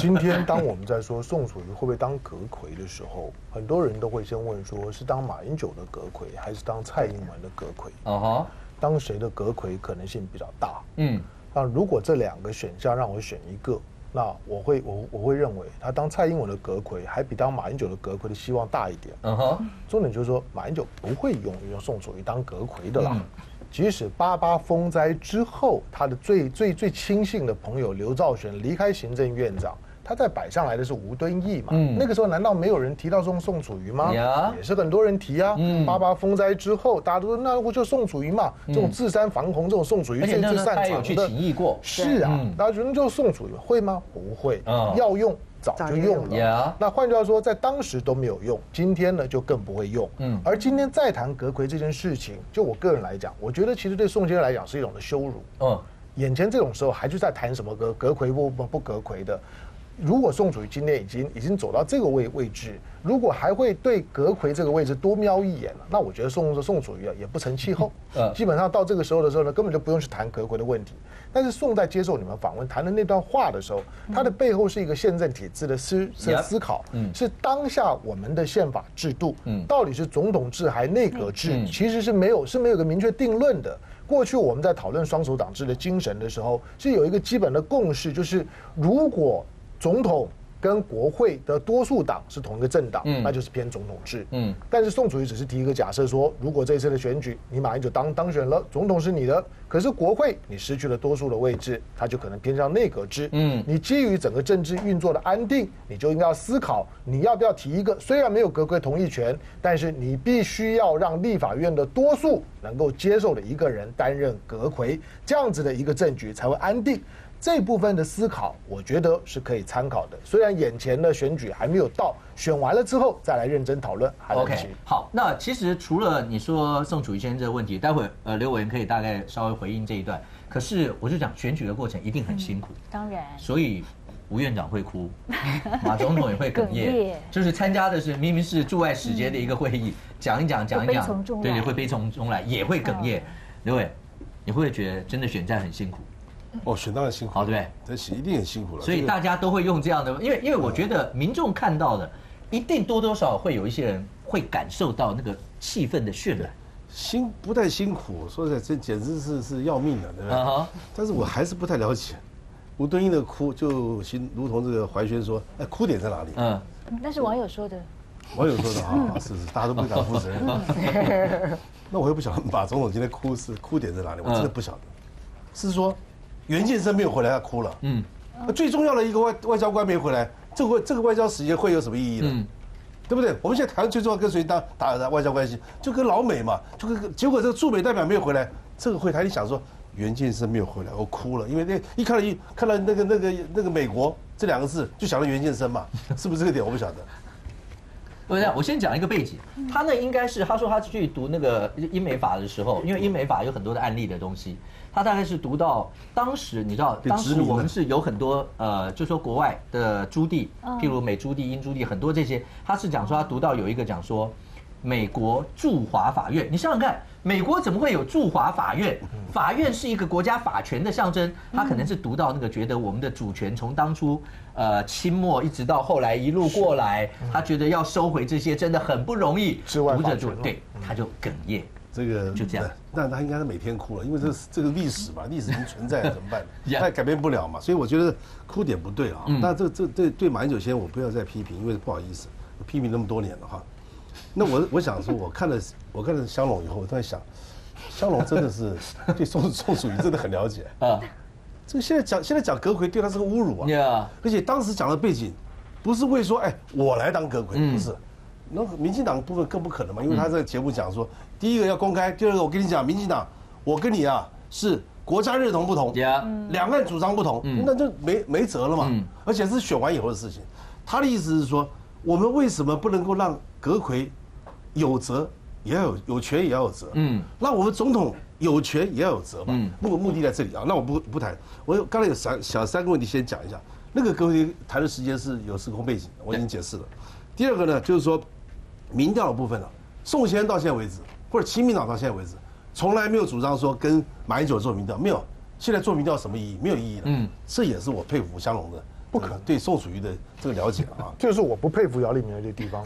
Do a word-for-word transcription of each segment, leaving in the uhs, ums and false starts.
今天当我们在说宋楚瑜会不会当阁揆的时候，很多人都会先问说，是当马英九的阁揆，还是当蔡英文的阁揆？哦哈，当谁的阁揆可能性比较大？嗯，那如果这两个选项让我选一个，那我会我我会认为他当蔡英文的阁揆，还比当马英九的阁揆的希望大一点。嗯哼，重点就是说，马英九不会用用宋楚瑜当阁揆的啦。嗯，即使八八风灾之后，他的最最最亲信的朋友刘兆玄离开行政院长，他再摆上来的是吴敦义嘛？嗯，那个时候难道没有人提到宋宋楚瑜吗？也是很多人提啊。嗯，八八风灾之后，大家都说那我就宋楚瑜嘛，这种自山防洪，这种宋楚瑜最最擅长的。 他有去请益过。 是啊，大家觉得就是宋楚瑜会吗？不会。要用。早就用了，那换句话说，在当时都没有用，今天呢就更不会用。嗯，而今天再谈阁揆这件事情，就我个人来讲，我觉得其实对宋先生来讲是一种的羞辱。嗯，眼前这种时候还去在谈什么阁阁揆不不不阁揆的。如果宋楚瑜今天已经已经走到这个位位置，如果还会对阁揆这个位置多瞄一眼了，那我觉得宋宋楚瑜啊也不成气候。呃，基本上到这个时候的时候呢，根本就不用去谈阁揆的问题。但是宋在接受你们访问谈的那段话的时候，他的背后是一个宪政体制的思思考，是当下我们的宪法制度，到底是总统制还内阁制，其实是没有是没有个明确定论的。过去我们在讨论双手党制的精神的时候，是有一个基本的共识，就是如果总统跟国会的多数党是同一个政党，嗯，那就是偏总统制。嗯，但是宋楚瑜只是提一个假设说，如果这一次的选举你马英九当当选了，总统是你的，可是国会你失去了多数的位置，它就可能偏向内阁制。嗯，你基于整个政治运作的安定，你就应该要思考你要不要提一个虽然没有阁揆同意权，但是你必须要让立法院的多数能够接受的一个人担任阁揆，这样子的一个政局才会安定。这部分的思考，我觉得是可以参考的。虽然眼前的选举还没有到，选完了之后再来认真讨论，还来得及。 OK， 好，那其实除了你说宋楚瑜先生这个问题，待会呃刘委员可以大概稍微回应这一段。可是我就讲选举的过程一定很辛苦， 嗯、当然， 所以吴院长会哭，马总统也会哽咽，就是参加的是明明是驻外使节的一个会议，讲、嗯、一讲讲一讲，对对，会悲从中来，也会哽咽。刘委，你会不会觉得真的选战很辛苦？ 哦，选当然辛苦， 好，对不对？这一定很辛苦了。 所以大家都会用这样的，因为因为我觉得民众看到的，一定多多少少会有一些人会感受到那个气氛的渲染。 辛不太辛苦，说实在，这简直是是要命的，对不对？ Uh-huh. 但是我还是不太了解吴敦义的哭，就形如同这个怀轩说，哎，哭点在哪里？嗯， 那是网友说的。 网友说的啊，是是，大家都不敢负责任。那我又不晓得马总统今天哭是哭点在哪里，我真的不晓得。是说。袁建生没有回来，他哭了。嗯，最重要的一个外外交官没回来，这个这个外交使节会有什么意义呢？嗯，对不对？我们现在台湾最重要跟谁打打外交关系，就跟老美嘛，就跟结果这个驻美代表没有回来，这个会台你想说袁建生没有回来，我哭了，因为那一看到一看到那个那个那个美国这两个字，就想到袁建生嘛，是不是这个点？我不晓得。 对不对？我先讲一个背景，他呢应该是他说他去读那个英美法的时候，因为英美法有很多的案例的东西，他大概是读到当时你知道，当时我们是有很多呃，就说国外的朱地，譬如美朱地、英朱地，很多这些，他是讲说他读到有一个讲说，美国驻华法院，你想想看，美国怎么会有驻华法院？法院是一个国家法权的象征，他可能是读到那个觉得我们的主权从当初。呃，清末一直到后来一路过来，他觉得要收回这些真的很不容易，读着读，对，他就哽咽。 这个就这样， 那他应该是每天哭了，因为这这个历史嘛，历史已经存在了，怎么办？他也改变不了嘛，所以我觉得哭点不对啊。那这这对对马英九先生，我不要再批评，因为不好意思，批评那么多年了哈。那我我想说，我看了我看了香龙以后，我在想，香龙真的是对宋宋楚瑜真的很了解啊。这个现在讲现在讲阁揆对他是个侮辱啊！ Yeah. 而且当时讲的背景，不是为说哎我来当阁揆，不是，那民进党部分更不可能嘛，因为他这个节目讲说，第一个要公开，第二个我跟你讲，民进党我跟你啊是国家认同不同， Yeah. 两岸主张不同，那就没没辙了嘛。而且是选完以后的事情。他的意思是说，我们为什么不能够让阁揆有责也要有有权也要有责？嗯，让我们总统。有权也要有责嘛，目目的在这里啊。那我不不谈，我刚才有三小三个问题先讲一下。那个阁揆谈的时间是有时空背景，我已经解释了。第二个呢，就是说民调的部分呢，宋先生到现在为止，或者亲民党到现在为止，从来没有主张说跟马英九做民调，没有。现在做民调什么意义？没有意义了。嗯，这也是我佩服香龙的不可能对宋楚瑜的这个了解啊， 就是我不佩服姚立明的这个地方。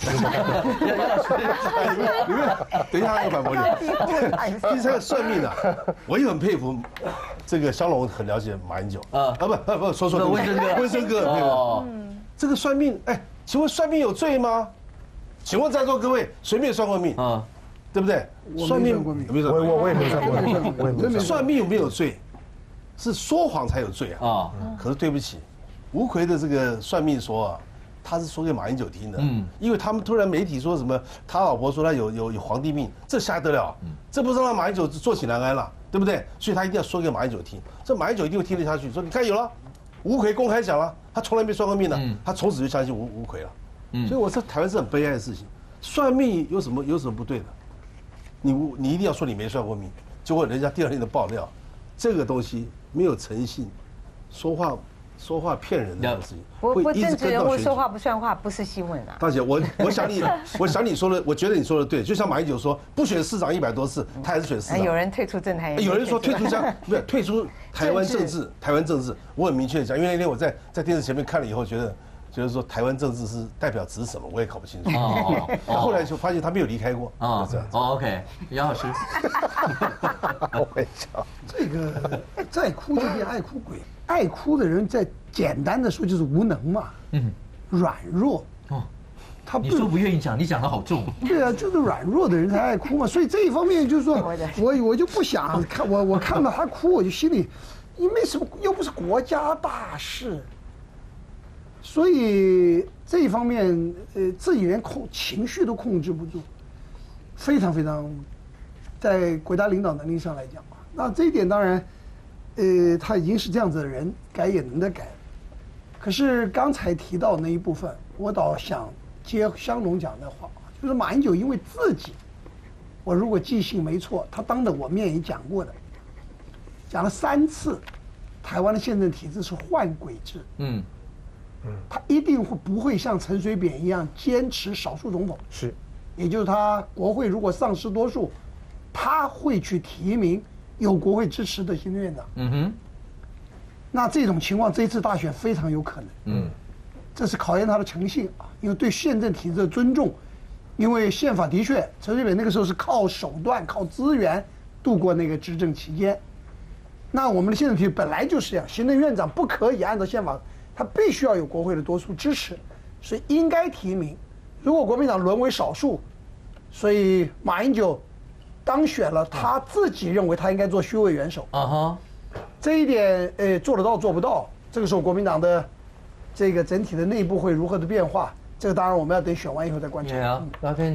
等一下要反驳你。第三个算命的，我也很佩服这个香龙很了解马英九啊啊不不不说错温生哥温生哥哦，这个算命哎，请问算命有罪吗？请问在座各位谁没有算过命啊？对不对？ 算命有没有？ 我我我也没算过，我也没算过。 算命有没有罪？是说谎才有罪啊！啊，可是对不起，吴奎的这个算命说啊，他是说给马英九听的。嗯，因为他们突然媒体说什么，他老婆说他有有有皇帝命，这下得了？这不是让马英九坐起难安了，对不对？所以他一定要说给马英九听，这马英九一定会听得下去。说你看有了，吴奎公开讲了，他从来没算过命的，他从此就相信吴吴奎了。嗯，所以我说台湾是很悲哀的事情，算命有什么有什么不对的？你你一定要说你没算过命，结果人家第二天的爆料，这个东西没有诚信，说话说话骗人的事情。 不不，政治人物说话不算话，不是新闻啊。 大姐，我我想你，我想你说的，我觉得你说的对。就像马英九说，不选市长一百多次，他还是选市长。 有人退出政坛， 有人说退出香，不是退出台湾政治，台湾政治，我很明确的讲，因为那天我在在电视前面看了以后，觉得。就是说，台湾政治是代表指什么，我也搞不清楚。哦，后来就发现他没有离开过。啊，这样。 哦 ，OK， 杨老师， 我会笑。 这个再哭就变爱哭鬼，爱哭的人，在简单的说就是无能嘛，嗯，软弱。哦， 他你说不愿意讲，你讲的好重。 对啊，就是软弱的人才爱哭嘛，所以这一方面就是说，我我就不想看我我看到他哭，我就心里，因为什么又不是国家大事。所以这一方面，呃，自己连控情绪都控制不住，非常非常，在国家领导能力上来讲嘛，那这一点当然，呃，他已经是这样子的人，改也能得改。可是刚才提到那一部分，我倒想接香龙讲的话，就是马英九因为自己，我如果记性没错，他当着我面也讲过的，讲了三次，台湾的宪政体制是换轨制。嗯。他一定会不会像陈水扁一样坚持少数总统？ 是， 也就是他国会如果丧失多数，他会去提名有国会支持的行政院长。嗯哼。那这种情况，这一次大选非常有可能。嗯。这是考验他的诚信啊，因为对宪政体制的尊重，因为宪法的确，陈水扁那个时候是靠手段、靠资源度过那个执政期间。那我们的宪政体制本来就是这样，行政院长不可以按照宪法。他必须要有国会的多数支持，所以应该提名。如果国民党沦为少数，所以马英九当选了，他自己认为他应该做虚位元首。啊哈，这一点呃做得到做不到，这个时候国民党的这个整体的内部会如何的变化？这个当然我们要等选完以后再观察。 对啊，